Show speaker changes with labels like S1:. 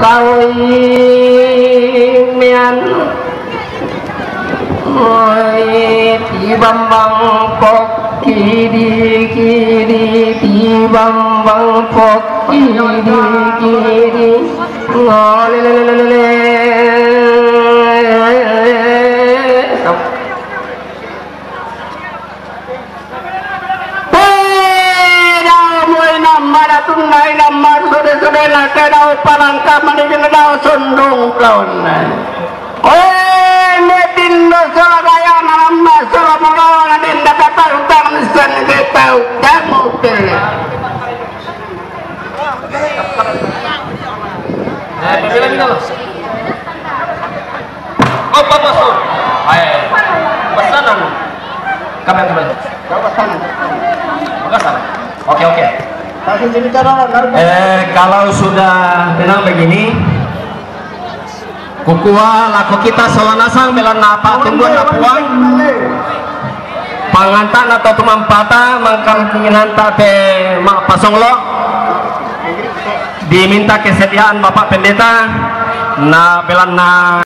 S1: kawimian ti bambang pok kiri kiri ti bambang pok kiri kiri ngolelelelele tunai namar sore-sore nak daw palangka manigin daw sundong kaon. Metin do sala kaya nama sala mulawan din dapat utang nisan detau jamu pele. Pemilihan ini loh. Oh Bapak Sur. Pesanan. Kami yang kembali. Pesanan. Pesanan. Oke. Kalau sudah tenang begini, kukua laku kita solanasang belan napa tunggu napuang pangantan atau tumampata mangkang kinginan tape mak pasonglo diminta kesediaan Bapak Pendeta na belan na